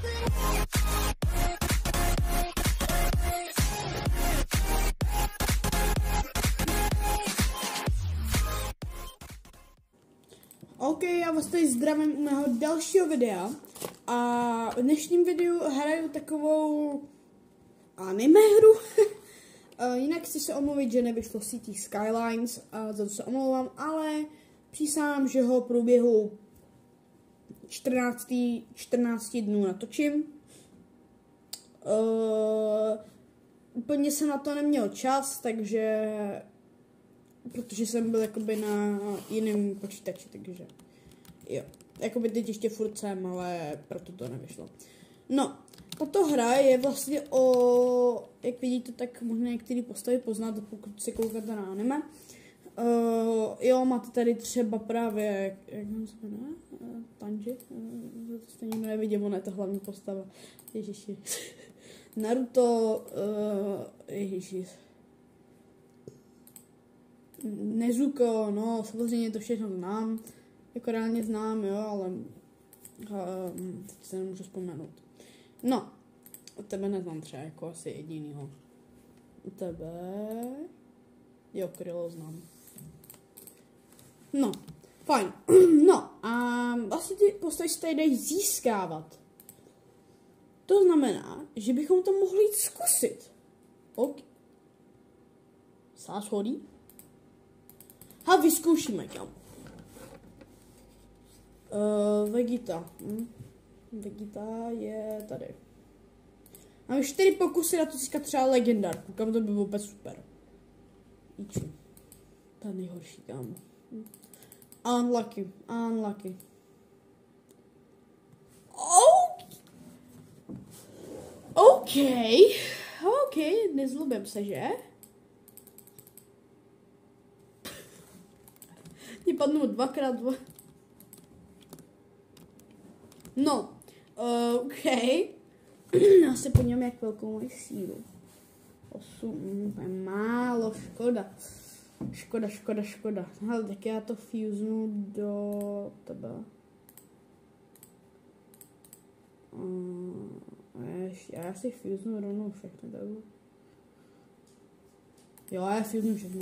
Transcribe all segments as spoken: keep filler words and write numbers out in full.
OK, já vás tady zdravím u mého dalšího videa a v dnešním videu hraju takovou anime hru. Jinak chci se omluvit, že nevyšlo Cities Skylines, a za to se omlouvám, ale přísahám, že ho v průběhu čtrnácti dnů natočím. Uh, úplně jsem na to neměl čas, takže protože jsem byl jakoby na jiném počítači, takže jo. Jakoby teď ještě furt jsem, ale proto to nevyšlo. No, tato hra je vlastně o, jak vidíte, tak možná některý postavy poznáte, pokud si koukáte na anime. Uh, jo, máte tady třeba právě, jak se jmenuje? Uh, Tanji? Uh, to stejně nevidím, ona je to hlavní postava. Ježiši. Naruto, uh, ježiši. Nezuko, no, samozřejmě to všechno znám, jako reálně znám, jo, ale uh, teď se nemůžu vzpomenout. No, o tebe neznám třeba jako asi jedinýho. U tebe, jo, Krylo znám. No, fajn, no, a vlastně ty postavy se tady dají získávat. To znamená, že bychom to mohli jít zkusit. OK. Sáš hodí? Ha, vyzkoušíme, kam. Uh, Vegeta. Hm. Vegeta je tady. Máme čtyři pokusy na to získat třeba legendárku, kam to by bylo úplně super. Iči. Ta nejhorší, kam. Hm. Unlucky, unlucky. Oh. OK. OK, nezlobím se, že? Mě padnou dvakrát dva. No, uh, OK. Já se podívám, jak velkou mají sílu. osm, to je málo, škoda. Škoda, škoda, škoda. Hele, tak já to fusenu do tebe. Uh, já si fusenu rovnou všechno tebe. Jo, já fusenu všechno.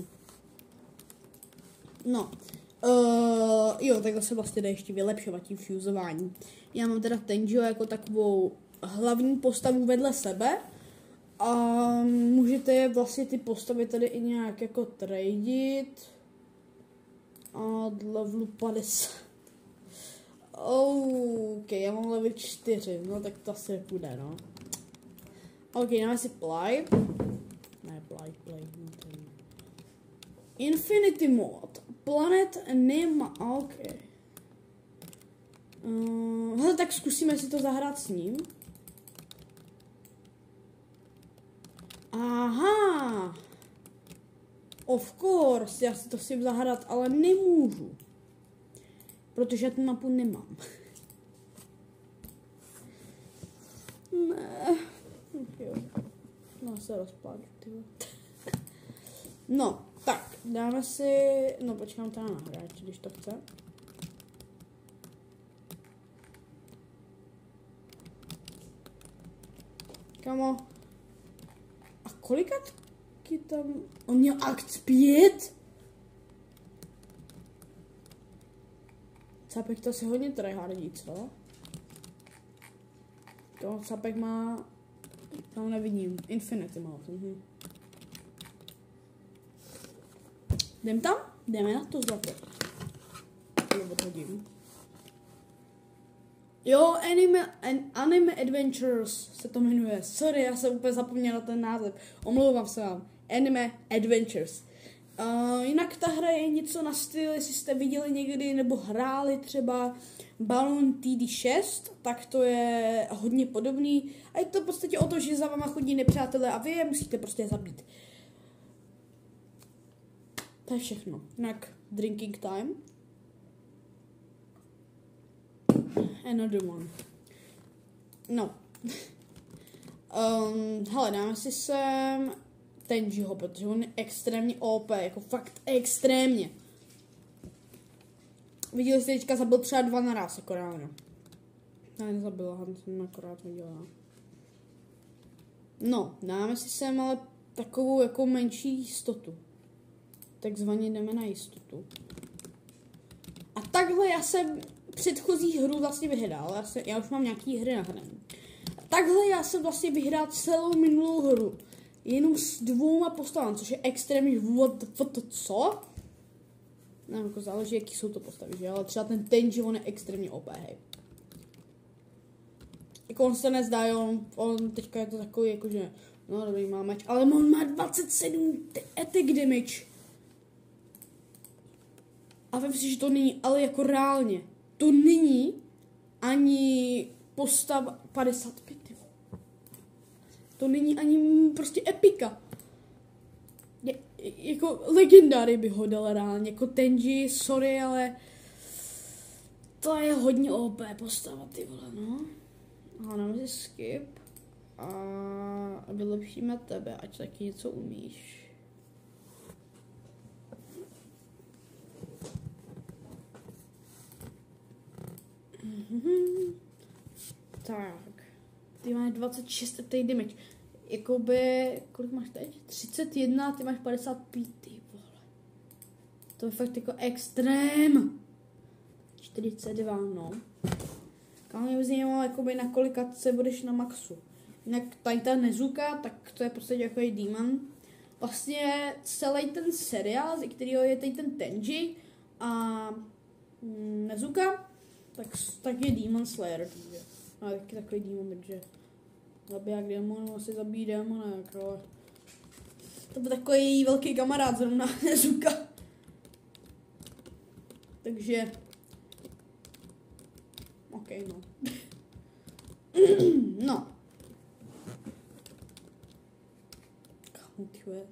No. Uh, jo, takhle se vlastně dá ještě vylepšovat tím fuzováním. Já mám teda Tenjiho jako takovou hlavní postavu vedle sebe a můžete vlastně ty postavy tady i nějak jako tradit a levelu padesát. OK, já mám level čtyři, no tak to asi půjde, no. OK, dáme si Play. Ne, Play, Play. Infinity Mode. Planet Nema, OK. Uh, hele, tak zkusíme si to zahrát s ním. Aha. Of course, já si to chci zahrát, ale nemůžu. Protože tu mapu nemám. Ne. Okay. No, se rozpláču, tyhle. No, tak, dáme si, no počkám teda na hráč, když to chce. Kamo. A kolikatky tam, on měl akt pět? Capek to si hodně tryhardí, co? To Capek má, tam nevidím, Infinity má. Mhm. Jdem tam? Jdeme na to zlato. Nebo hodím. Jo, anime, an, anime Adventures se to jmenuje. Sorry, já jsem úplně zapomněla ten název. Omlouvám se vám. Anime Adventures. Uh, jinak ta hra je něco na styl, jestli jste viděli někdy nebo hráli třeba Balloon T D šest, tak to je hodně podobný. A je to v podstatě o to, že za váma chodí nepřátelé a vy je musíte prostě zabít. To je všechno. Jinak drinking time. Another one. No. um, hele, dáme si sem Tenjiho, protože on je extrémně O P, jako fakt extrémně. Viděli jste, teďka zabil třeba dva naraz, jako ráno. Já nezabila, Hansen akorát viděla. No, dáme si sem ale takovou jako menší jistotu. Takzvaně jdeme na jistotu. A takhle já jsem předchozí hru vlastně vyhrál. Já, se, já už mám nějaký hry nahraný. A takhle já jsem vlastně vyhrál celou minulou hru. Jenom s dvouma postavami, což je extrémně what, what, co? No, jako záleží, jaký jsou to postavy, že? Ale třeba ten Tenji, on je extrémně O P, hej. Jako on se nezdá, on, on teďka je to takový, jakože, no dobrý, má meč, ale on má dvacet sedm attack damage. A vím si, že to není, ale jako reálně, to není ani postava padesát pět. To není ani prostě epika. Je, jako legendary by ho dal reálně, jako Tenji, sorry, ale to je hodně O P postava, ty vole, no. A dáme si skip a vylepšíme tebe, ať taky něco umíš. Mm-hmm. Tak, ty máš dvacet šest attack damage. Jakoby, kolik máš teď? třicet jedna, ty máš padesát pět, ty vole. To je fakt jako extrém. čtyřicet dva, no. Kam mě zajímalo, jakoby na kolikace budeš na maxu. Jinak tady ta Nezuka, tak to je prostě jako demon. Vlastně celý ten seriál, ze kterého je tady ten Tenji a mm, Nezuka, tak, tak je Demon Slayer. A taky takový demon, takže zabiják démonů, asi zabíjí démona, ale to byl takový velký kamarád zrovna Nezuka. Takže OK, no. No. Kamu, tyhle.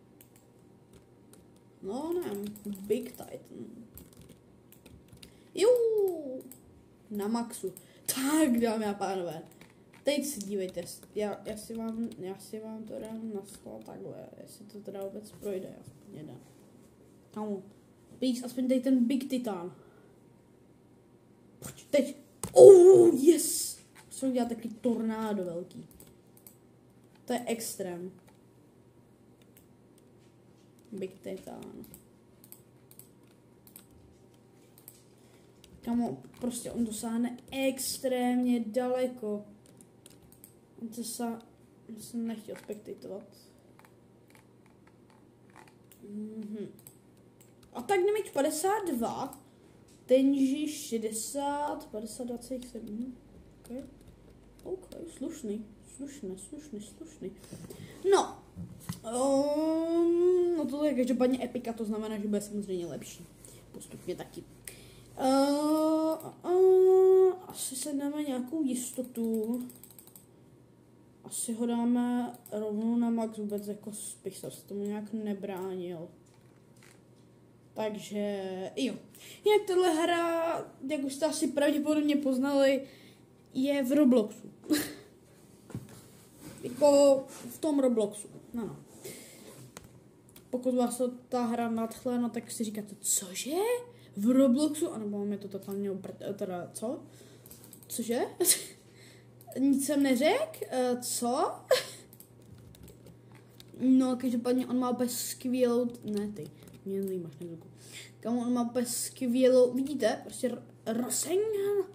No, ne, Big Titan. Jo, na maxu. Tak, dámy a pánové. Teď si dívejte, já, já, si vám, já si vám to dám na schvál takhle, jestli to teda vůbec projde, aspoň jeden. Kamu, please, aspoň tady ten Big Titan. Pojď, teď. Oh, yes! Musím dělat takový tornádo velký. To je extrém. Big Titan. Kamo, prostě on dosáhne extrémně daleko. On se sa... On se nechtěl spektatovat. Mm-hmm. A tak damage padesát dva. Tenji šedesát, padesát, dvacet sedm. OK. OK, slušný. Slušný, slušný, slušný. No. Um, no to je každopádně epika, to znamená, že bude samozřejmě lepší. Postupně taky. Uh, uh, asi se dáme nějakou jistotu. Asi ho dáme rovnou na max, vůbec jako bych se tomu nějak nebránil. Takže jo. Jinak tahle hra, jak už jste asi pravděpodobně poznali, je v Robloxu. Jako v tom Robloxu. No, no. Pokud vás to ta hra nadchle, no tak si říkáte, cože? V Robloxu? Ano, mám je to totálně opr- teda, co? Cože? Nic jsem neřekl? Uh, co? No, každopádně on má úplně skvělou, ne ty, mě nejímáš nezvuku. Kamu, on má úplně skvělou, vidíte? Prostě Rasengan.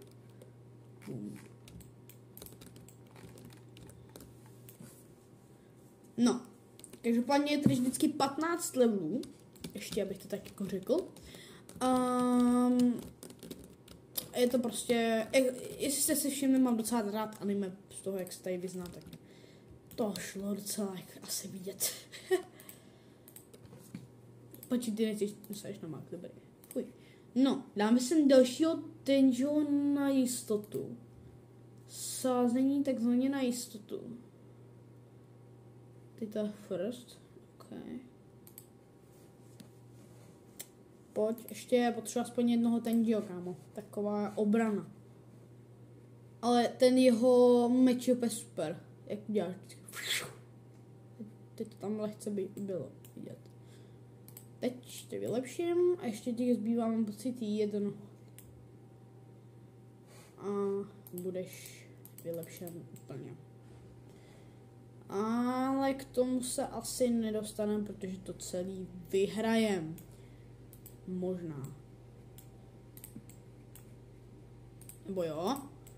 No, každopádně je tady vždycky patnáct levelů, ještě abych to tak jako řekl. Um, je to prostě, jestli jste si všimli, mám docela rád anime z toho, jak se tady vyzná, tak to šlo docela jak asi vidět. Počkej, ty nechceš, neseš na mák, dobrý. Fuj. No, dáme sem dalšího Tenjiho na jistotu. Sázení takzvaně na jistotu. Ty to first. Okay. Pojď, ještě potřeba aspoň jednoho Tenjiho, kámo. Taková obrana. Ale ten jeho meč je úplně super. Jak uděláš? Teď to tam lehce by bylo vidět. Teď to vylepším a ještě těch zbývá, mám pocit, jedno. A budeš vylepšen úplně. Ale k tomu se asi nedostaneme, protože to celý vyhrajem. Možná. Nebo jo?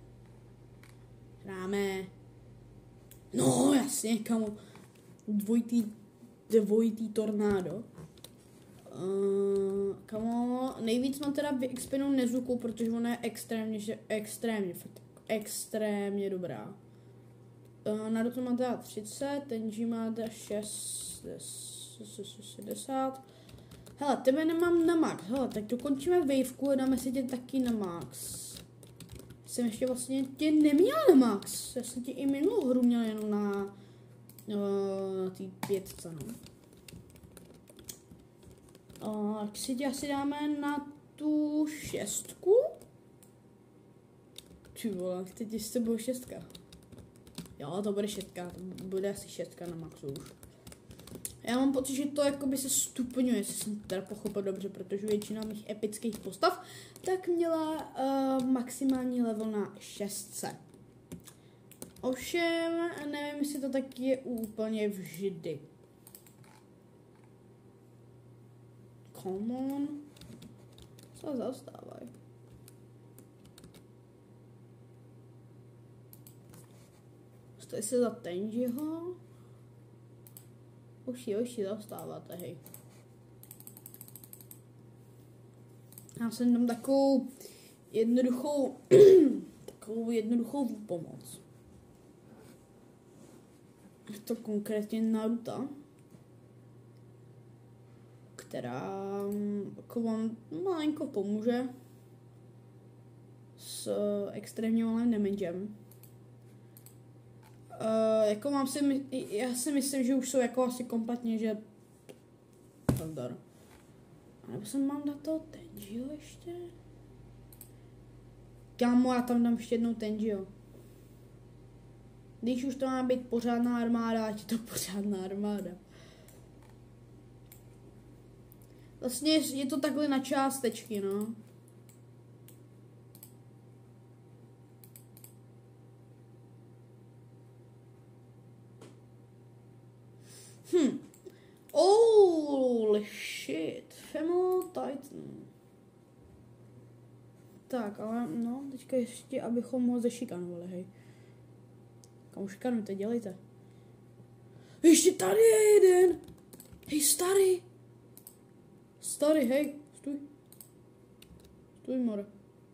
Hráme. No jasně, kamo. Dvojitý, dvojitý tornádo. Uh, kamo, nejvíc mám teda vyexpenou Nezuku, protože ona je extrémně, extrémně, fakt extrémně dobrá. Uh, Naruto má teda třicet, Tenji má teda šedesát. Hele, tebe nemám na max, hele, tak dokončíme waveku a dáme si tě taky na max. Jsem ještě vlastně tě neměl na max, já jsem tě i minulou hru měl jenom na, uh, na tý pětce, no. Uh, tak si tě asi dáme na tu šestku? Ty vole, teď jste bylo šestka. Jo, to bude šestka, to bude asi šestka na maxu už. Já mám pocit, že to jakoby se stupňuje, jestli jsem teda pochopil dobře, protože většina mých epických postav tak měla uh, maximální level na šestce. Ovšem, nevím, jestli to tak je úplně vždy. Come on. Co zastávají? Stojí se za Tenjiho. Už ji, už ji zastáváte, hej. Já jsem tam takovou jednoduchou, takovou jednoduchou pomoc. Je to konkrétně Naruto, která jako vám malinko pomůže s extrémně malým damagem. Uh, jako mám si, já si myslím, že už jsou jako asi kompletně, že Zdar. A nebo jsem mám na to Tenjiho ještě? Kámo, já tam dám ještě jednou Tenjiho. Když už to má být pořádná armáda, ať je to pořádná armáda. Vlastně je to takhle na částečky, no. Hm. Holy shit. Female Titan. Tak, ale no, teďka ještě, abychom ho zešikanovali, hej. Kam šikanujte, dělejte. Ještě tady je jeden. Hej, starý. Starý, hej, stůj. Stůj, more.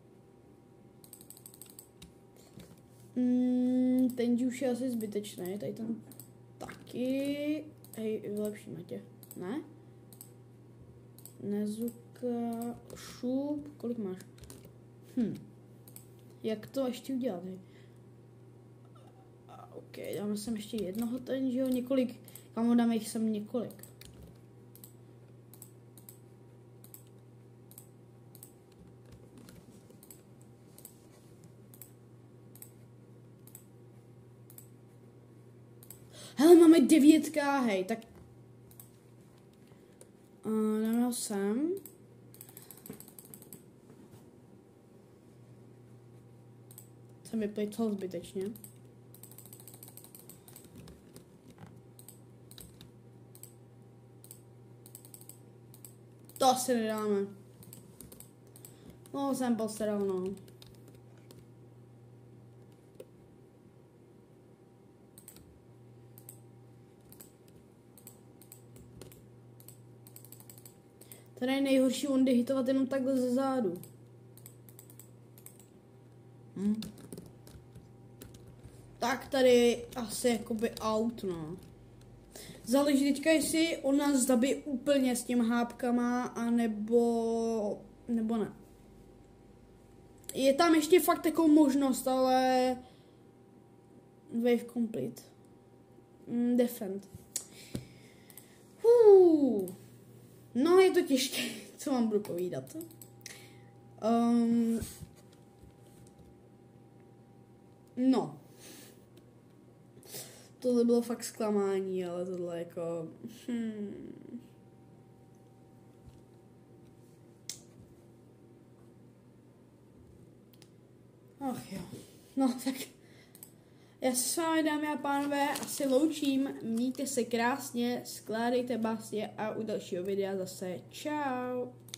Mm, ten už je asi zbytečný, tady ten taky. Hej, vylepšíme tě. Ne? Nezuka, šup, kolik máš? Hm. Jak to ještě udělat, hej? OK, dáme sem ještě jednoho ten, že jo, několik, kamo dáme jich sem několik. Hele, máme devětka, hej, tak... Uh, dáme ho sem. Jsem vyplejt toho zbytečně. To asi nedáme. No, jsem postaral, no. Tady je nejhorší ondy hitovat jenom takhle ze zádu. Hm. Tak tady asi jakoby out, no. Záleží teďka, jestli on nás zabije úplně s těma hápkama, anebo, nebo ne. Je tam ještě fakt takovou možnost, ale wave complete. Mm, defend. Uh. No, je to těžké, co vám budu povídat. Um, no. Tohle bylo fakt zklamání, ale tohle jako... Hmm. Ach jo. No, tak já se s vámi, dámy a pánové, asi loučím. Mějte se krásně, skládejte básně a u dalšího videa zase čau.